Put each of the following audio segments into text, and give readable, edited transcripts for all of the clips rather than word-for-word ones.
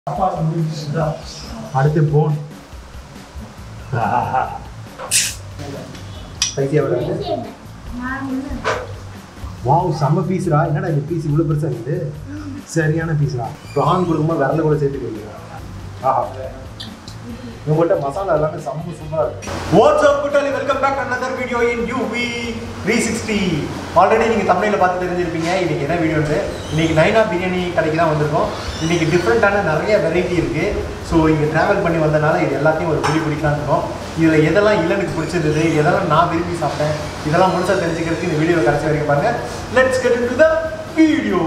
அடுத்து போன் பைத்தியா வராது. வாவ் செம்ம பீஸ்ரா. என்னடா இந்த பீஸ் இவ்வளோ பெருசாக இருக்குது. சரியான பீஸ்ரா. ப்ரான் கொடுக்கும்போது விரல கூட சேர்த்து கொடுக்குறா. ஆஹா உங்கள்கிட்ட மசாலா எல்லாமே செம்ம சூப்பராக இருக்குது. வாட்ஸ் அப் குட்டாலி, welcome back another video in UV 360. Already நீங்கள் தமிழில் பார்த்து தெரிஞ்சிருப்பீங்க இன்றைக்கி என்ன வீடியோன்னு. இன்றைக்கி நைனா பிரியாணி கடைக்கு தான் வந்திருக்கோம். இன்றைக்கி டிஃப்ரெண்ட்டான நிறைய வெரைட்டி இருக்குது. ஸோ இங்கே ட்ராவல் பண்ணி வந்தனால இது எல்லாத்தையும் ஒரு பிடிக்கலாம் இருக்கோம். இதில் எதெல்லாம் இல்லனுக்கு பிடிச்சிருந்தது, எதெல்லாம் நான் விரும்பி சாப்பிட்டேன், இதெல்லாம் முழுசாக தெரிஞ்சுக்கிறதுக்கு இந்த வீடியோவை கடைசி வரைக்கும் பாருங்கள். Let's get into the video.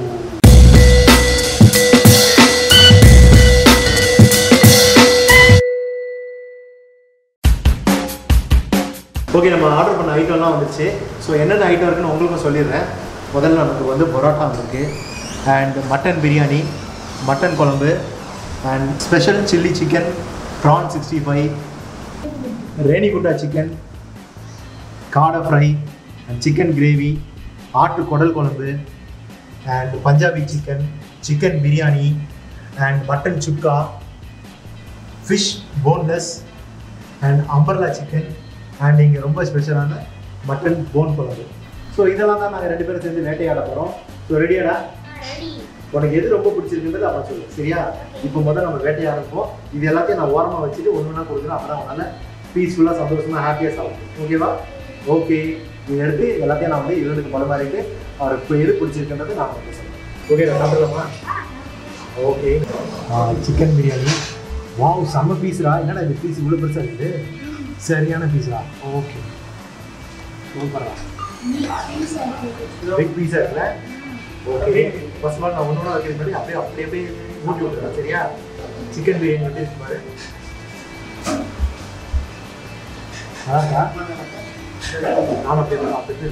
Okay, நம்ம ஆர்டர் பண்ண ஐட்டம்லாம் வந்துச்சு. ஸோ என்னென்ன ஐட்டம் இருக்குன்னு உங்களுக்கும் சொல்லிடுறேன். முதல்ல நமக்கு வந்து பரோட்டா இருக்குது, அண்ட் மட்டன் பிரியாணி, மட்டன் குழம்பு, and special chilli chicken, prawn 65, Renigunta chicken, காடை ஃப்ரை, அண்ட் சிக்கன் கிரேவி, ஆட்டு குடல் குழம்பு, and Punjabi chicken, chicken biryani, and mutton sukka, fish boneless, and அம்பர்லா சிக்கன், அண்ட் இங்கே ரொம்ப ஸ்பெஷலான மட்டன் போன் குழம்பு. ஸோ இதெல்லாம் தான் நாங்கள் 2 பேரும் சேர்ந்து வேட்டையாட போகிறோம். ஸோ ரெடியாடா? உனக்கு எது ரொம்ப பிடிச்சிருக்குன்றது அப்போ சொல்லு, சரியா? இப்போ முதல்ல நம்ம வேட்டையாட இருப்போம். இது எல்லாத்தையும் நான் ஓரமாக வச்சுட்டு ஒன்று ஒன்றா கொடுக்குறேன். அப்போ தான் அவனால் பீஸ்ஃபுல்லாக சந்தோஷமாக ஹாப்பியாக சாப்பிடும். ஓகேவா? ஓகே, இது எடுத்து எல்லாத்தையும் நான் வந்து இவனுக்கு பலமாறிட்டு அவருக்கு எது பிடிச்சிருக்குன்றது நான் வந்து சொல்லுவேன். ஓகே, நான் சாப்பிடலாமா? Okay, chicken biryani. வாவ் செம்ம பீஸ்ரா. என்னடா இந்த பீஸ் இவ்வளோ பெருசாக இருக்குது. சரியான பீஸா. ஓகே, சூப்பரா பிக் பீஸா இருக்குல்ல. ஓகே, ஃபர்ஸ்ட் ஆல் நான் ஒன்று வைக்கிறது மாதிரி அப்படியே ஊட்டி விட்டுறேன், சரியா? சிக்கன் பிரியாணி வந்து பாரு. அதாக்கா நானும் அப்படியே சாப்பிட்டு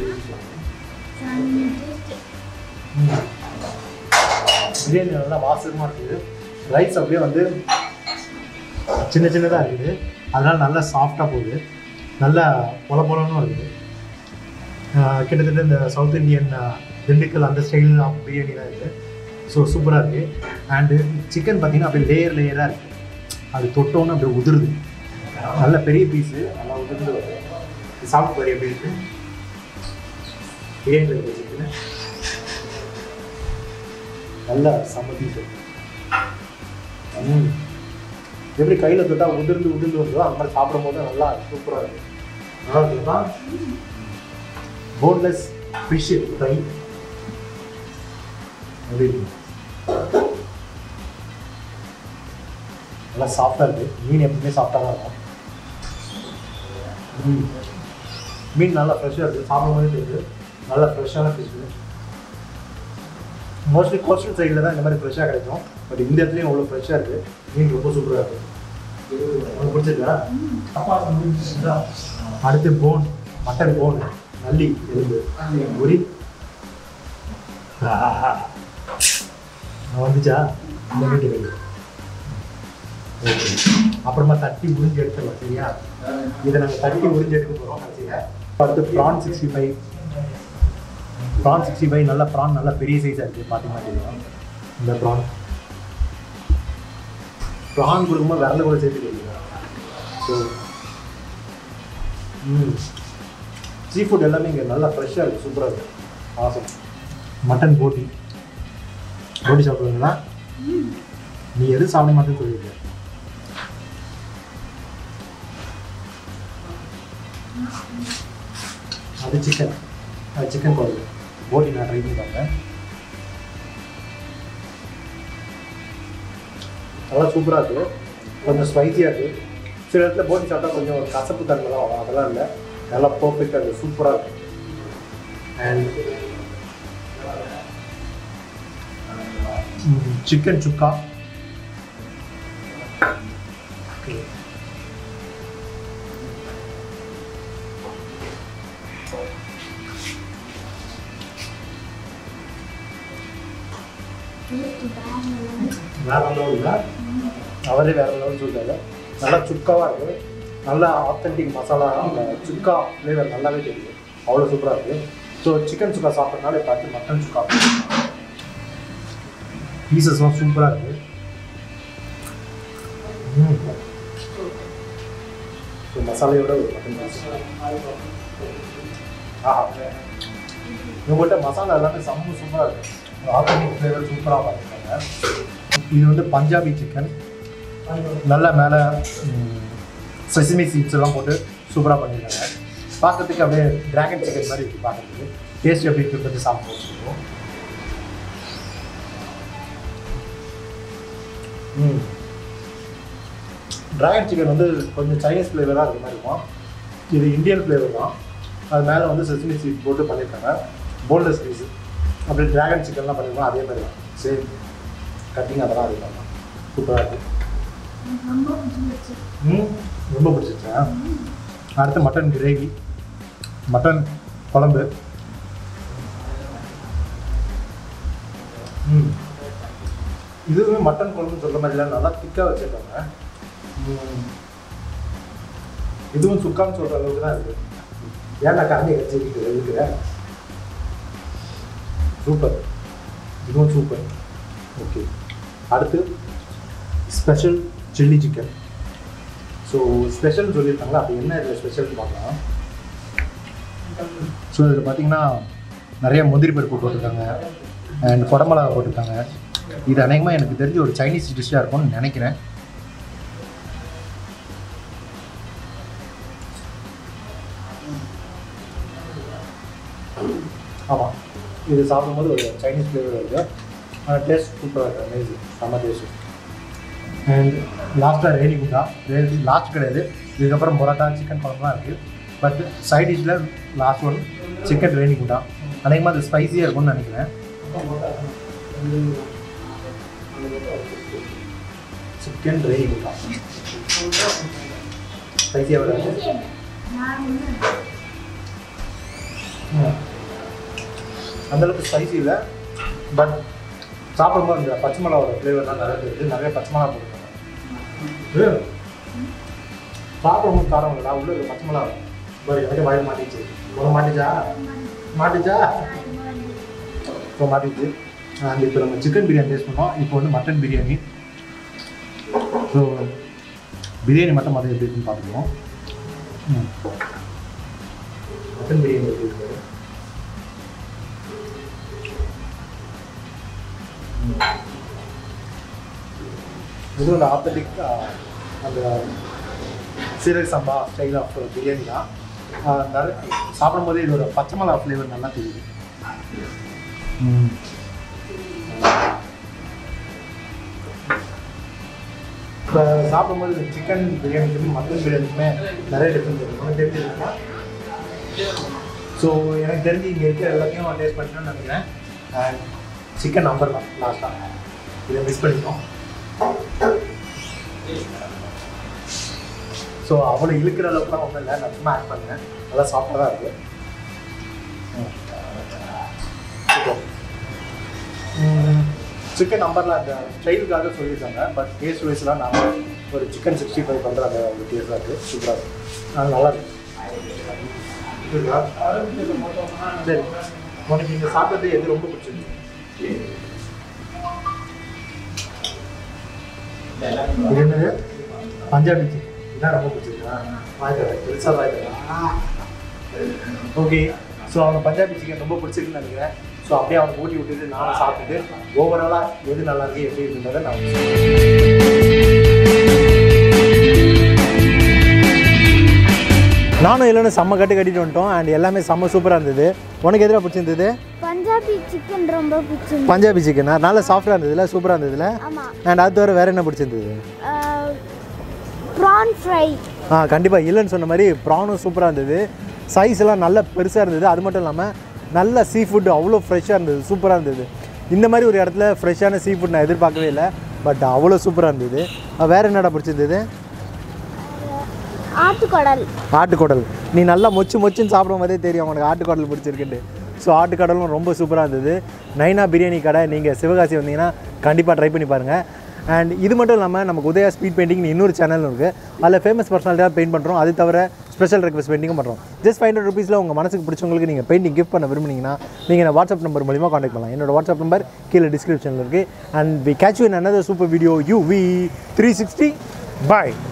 பிரியாணி நல்லா வாசகமாக இருக்குது. ரைஸ் அப்படியே வந்து சின்ன சின்னதாக இருக்குது. அதனால் நல்லா சாஃப்டாக போகுது, நல்லா பொலன்னு இருக்குது. கிட்டத்தட்ட இந்த சவுத் இண்டியன் திண்டுக்கல் அந்த ஸ்டைல் ஆஃப் பிரியாணி தான் இருக்குது. ஸோ சூப்பராக இருக்குது. அண்டு சிக்கன் பார்த்திங்கன்னா அப்படியே லேயராக இருக்குது. அது தொட்டோன்னு அப்படியே உதிருது. நல்ல பெரிய பீஸு, நல்லா உதிர்ந்து வருது. சாப்பிட்டு பாரு எப்படி இருக்குது பிரியாணியில் இருக்குது சிக்கன். நல்ல செம்ம பீஸு. எப்படி கையில் தொட்டால் உதிர்ந்து வருதோ அந்த மாதிரி சாப்பிடும் போது நல்லா சூப்பராக இருக்குது. நல்லா இருக்குதுப்பா. போன்லெஸ் ஃபிஷ் ஃப்ரை எப்படி இருக்கு, நல்லா சாஃப்டாக இருக்குது. மீன் எப்பவுமே சாஃப்டாக தான் இருக்கும். மீன் நல்லா ஃப்ரெஷ்ஷாக இருக்குது. சாப்பிடும் போது இருக்குது நல்லா ஃப்ரெஷ்ஷான ஃபிஷ்ஷு. மோஸ்ட்லி கோஸ்டல் சைடில் தான் இந்த மாதிரி ஃப்ரெஷ்ஷாக கிடைக்கும். பட் இந்த இடத்துலையும் அவ்வளோ ஃப்ரெஷ்ஷாக இருக்குது. மீன் ரொம்ப சூப்பராக இருக்குது. உங்களுக்கு பிடிச்சிருக்கா? அடுத்து போன், மட்டன் போன், நல்லி எலும்பு, உரி வந்துச்சா இந்த வீட்டுக்கு. ஓகே, அப்புறமா தட்டி உறிஞ்சி எடுத்துடலாம், சரியா? இதை நாங்கள் தட்டி உறிஞ்சி எடுக்க போகிறோம் கடைசியில். அடுத்து ப்ரான் 65. ப்ரான் 65 நல்லா ப்ரான் நல்லா பெரிய சைஸாக இருக்குது. பார்த்தீங்கன்னா தெரியும். இந்த ப்ரான் கொடுக்கும்போது விரல கூட சேர்த்து கொடுக்குறோம். ஸோ சீ ஃபுட் எல்லாமே இங்கே நல்லா ஃப்ரெஷ்ஷாக இருக்குது, சூப்பராக இருக்குது. ஆசம். மட்டன் போட்டி சாப்பிடுவீங்களா? நீ எது சாப்பிட மாட்டேன்னு சொல்லியிருக்க. அது சிக்கன் குழம்பு போட்டி நான் ட்ரை பண்ணி பார்த்தேன். நல்லா சூப்பராக இருக்குது. கொஞ்சம் ஸ்பைஸியாக இருக்குது. சில இடத்துல போட்டி சாப்பிட்டா கொஞ்சம் ஒரு கசப்பு தன்மை தான் வரும். அதெல்லாம் இல்லை, நல்லா பர்ஃபெக்டாக இருக்குது, சூப்பராக இருக்குது. And chicken sukka. வேற லெவலில் அவரே வேறு லெவல் சொல்லிட்டாரு. நல்லா சுக்காவாக இருக்குது. நல்லா ஆத்தென்டிக் மசாலா, அந்த சுக்கா ஃப்ளேவர் நல்லாவே தெரியுது. அவ்வளோ சூப்பராக இருக்குது. ஸோ சிக்கன் சுக்கா சாப்பிட்றதுனால இப்போ மட்டன் சுக்கா பீசஸ்லாம் சூப்பராக இருக்குது. ஸோ மசாலையோட ஒரு மட்டன் ஆஹா இவங்கள்ட்ட மசாலா எல்லாமே செம்ம சூப்பராக இருக்குது. ஆத்தென்டிக் ஃப்ளேவர் சூப்பராக பண்ணியிருக்காங்க. இது வந்து பஞ்சாபி சிக்கன், நல்லா மேலே செசமி சீட்ஸ் எல்லாம் போட்டு சூப்பராக பண்ணியிருக்காங்க. பார்க்கறதுக்கு அப்படியே டிராகன் சிக்கன் மாதிரி இருக்குது பார்க்கறதுக்கு. டேஸ்ட் எப்படி இருக்கிறது சாப்பிட்டு வச்சுருக்கோம். டிராகன் சிக்கன் வந்து கொஞ்சம் சைனீஸ் ஃப்ளேவராக இருக்கிற மாதிரி இருக்கும். இது இந்தியன் ஃப்ளேவர் தான். அது மேலே வந்து செசமி சீட் போட்டு பண்ணியிருக்காங்க. போன்லெஸ் பீஸு அப்படியே டிராகன் சிக்கன்லாம் பண்ணியிருக்கோம். அதே மாதிரி தான் சேம் கட்டிங் அதெல்லாம் அதே மாதிரி தான் சூப்பராக இருக்குது. ரொம்ப பிடிச்சிருச்சா? அடுத்து மட்டன் கிரேவி, மட்டன் குழம்பு. இதுவுமே மட்டன் குழம்புன்னு சொல்கிற மாதிரிலாம் நல்லா திக்காக வச்சுருக்காங்க. இதுவும் சுக்கான்னு சொல்கிற அளவுக்கு தான் இருக்குது. ஏன்னா கரண்டி வச்சுக்கிட்டு இருக்கிற சூப்பர், இதுவும் சூப்பர். ஓகே, அடுத்து ஸ்பெஷல் சில்லி சிக்கன். ஸோ ஸ்பெஷல்னு சொல்லியிருக்காங்களா, அப்போ என்ன இதில் ஸ்பெஷல்னு பார்க்கலாம். ஸோ இதில் பார்த்தீங்கன்னா நிறைய முந்திரி பருப்பு போட்டிருக்காங்க அண்ட் குடமிளகா போட்டிருக்காங்க. இது அநேகமாக எனக்கு தெரிஞ்ச ஒரு சைனீஸ் டிஷ்ஷாக இருக்கும்னு நினைக்கிறேன். ஆமாம், இது சாப்பிடும்போது ஒரு சைனீஸ் ஃப்ளேவர் இருக்குது. ஆனால் டேஸ்ட் சூப்பராக இருக்குது, அமேசிங், செம்ம டேஸ்ட். அண்ட் லாஸ்ட்டாக ரேணி குண்டா. லாஸ்ட் கிடையாது, இதுக்கப்புறம் பரோட்டா சிக்கன் குழம்புலாம் இருக்குது. பட் சைட் டிஷ்ஷில் last one chicken Renigunta. அநேகமாக அது ஸ்பைஸியாக இருக்கும்னு நினைக்கிறேன். சிக்கன் ரேணி குண்டா ஸ்பைஸியாக வராது. அந்தளவுக்கு ஸ்பைசி இல்லை, பட் சாப்பிடும்போது இந்த பச்சை மிளகாவோட ஃப்ளேவர்லாம் நிறைய இருக்குது. நிறைய பச்சை மிளகா போட்டுருக்காங்க. சாப்பிடும்போது காரம் இல்லைடா, உள்ள ஒரு பச்சை மிளகா பாரு. எனக்கு வாயில் மாட்டிச்சு. மாட்டிச்சா இப்போ மாட்டிச்சு. அண்ட் இப்போ நம்ம சிக்கன் பிரியாணி டேஸ்ட் பண்ணோம். இப்போ வந்து மட்டன் பிரியாணி. ஸோ பிரியாணி மட்டும் மற்ற எப்படி இருக்குன்னு பார்த்துக்குவோம். மட்டன் பிரியாணி எப்படி இருக்குது? இது ஒரு ஆத்தென்டிக் அந்த சீரக சம்பா ஸ்டைல் ஆஃப் பிரியாணி தான். நிறைய சாப்பிடும்போது இது ஒரு பச்சை மிளகா ஃப்ளேவர் நல்லா தெரியுது. இப்போ சாப்பிடும்போது இந்த சிக்கன் பிரியாணிக்கும் மட்டன் பிரியாணிக்குமே நிறைய டிஃப்ரெண்ட் இருக்குது. எனக்கு தெரிஞ்சுருக்கா? ஸோ எனக்கு தெரிஞ்சு இங்கே இருக்கிற எல்லாத்தையும் நான் டேஸ்ட் பண்ணிட்டேன்னு நினைக்கிறேன். அண்ட் சிக்கன் நம்பர் தான் லாஸ்ட்டாக, இதை மிஸ் பண்ணிட்டோம். ஸோ அவ்வளோ இழுக்கிற அளவுக்குலாம் ஒன்றும் இல்லை, நான் சும்மா ஆட் பண்ணேன். நல்லா சாஃப்டாக தான் இருக்குது. சிக்கன் நம்பரில் அந்த ஸ்டைலுக்காக சொல்லியிருக்காங்க. பட் டேஸ்ட் வைஸ்லாம் நாங்கள் ஒரு சிக்கன் 65 பண்ணுறாங்க. ஒரு டேஸ்ட்டாக இருக்குது, சூப்பராக இருக்குது. அது நல்லா இருக்குது. சரி, உனக்கு நீங்கள் சாப்பிட்றது எது ரொம்ப பிடிச்சிருக்கு? இது என்னது? பஞ்சாபி சிக்கன். இதான் ரொம்ப பிடிச்சிருக்கா? வாய்க்கிறேன், பெருசாக வாய்க்கிறேன். ஓகே, ஸோ அவங்க பஞ்சாபி சிக்கன் ரொம்ப பிடிச்சிருக்குன்னு நினைக்கிறேன். ஸோ அப்படியே அவங்க ஊட்டி விட்டுட்டு நானும் சாப்பிட்டுட்டு ஓவராலாக எது நல்லா இருக்குது எப்படி இருக்குன்றதை நான் நானும் இல்லைன்னு செம்ம கட்டிட்டு வந்துட்டோம். அண்ட் எல்லாமே செம்ம சூப்பராக இருந்தது. உனக்கு எதிராக பிடிச்சிருந்தது? பஞ்சாபி சிக்கன் ரொம்ப பிடிச்சிருந்தது. பஞ்சாபி சிக்கனா நல்லா சாஃப்டாக இருந்ததுல, சூப்பராக இருந்ததுல. அண்ட் அது தவிர வேறு என்ன பிடிச்சிருந்தது? Prawn fry. கண்டிப்பாக இல்லைன்னு சொன்ன மாதிரி ப்ரானும் சூப்பராக இருந்தது. சைஸ் எல்லாம் நல்ல பெருசாக இருந்தது. அது மட்டும் இல்லாமல் நல்ல சீ ஃபுட்டு அவ்வளோ ஃப்ரெஷ்ஷாக இருந்தது, சூப்பராக இருந்தது. இந்த மாதிரி ஒரு இடத்துல ஃப்ரெஷ்ஷான சீ ஃபுட் நான் எதிர்பார்க்கவே இல்லை. பட் அவ்வளோ சூப்பராக இருந்தது. வேறு என்னடா பிடிச்சிருந்தது? ஆட்டுக்குடல். நீ நல்லா மொச்சுன்னு சாப்பிடும் போதே தெரியும் உனக்கு ஆட்டுக்குடல் பிடிச்சிருக்குன்னு. ஸோ ஆட்டுக்கடலும் ரொம்ப சூப்பராக இருந்தது. நைனா பிரியாணி கடை நீங்கள் சிவகாசி வந்தீங்கன்னா கண்டிப்பாக ட்ரை பண்ணி பாருங்கள். அண்ட் இது மட்டும் இல்லாமல் நமக்கு உதயா ஸ்பீட் பெயிண்டிங் இன்னொரு சேனல் இருக்குது. அதில் ஃபேமஸ் பர்சனாலிட்டியாக பெயிண்ட் பண்ணுறோம். அது தவிர ஸ்பெஷல் ரெக்வஸ்ட் பெயிண்டிங்கும் பண்ணுறோம். ஜஸ்ட் 500 rupees உங்கள் மனசுக்கு பிடிச்சவங்களுக்கு நீங்கள் பெயிண்டிங் கிஃப்ட் பண்ண விரும்புனீங்கன்னா நீங்கள் என்ன வாட்ஸ்அப் நம்பர் மூலிமா காண்டாக்ட் பண்ணலாம். என்னோட வாட்ஸ்அப் நம்பர் கீழே டிஸ்கிரிப்ஷனில் இருக்குது. And we catch you in another super video UV360. Bye.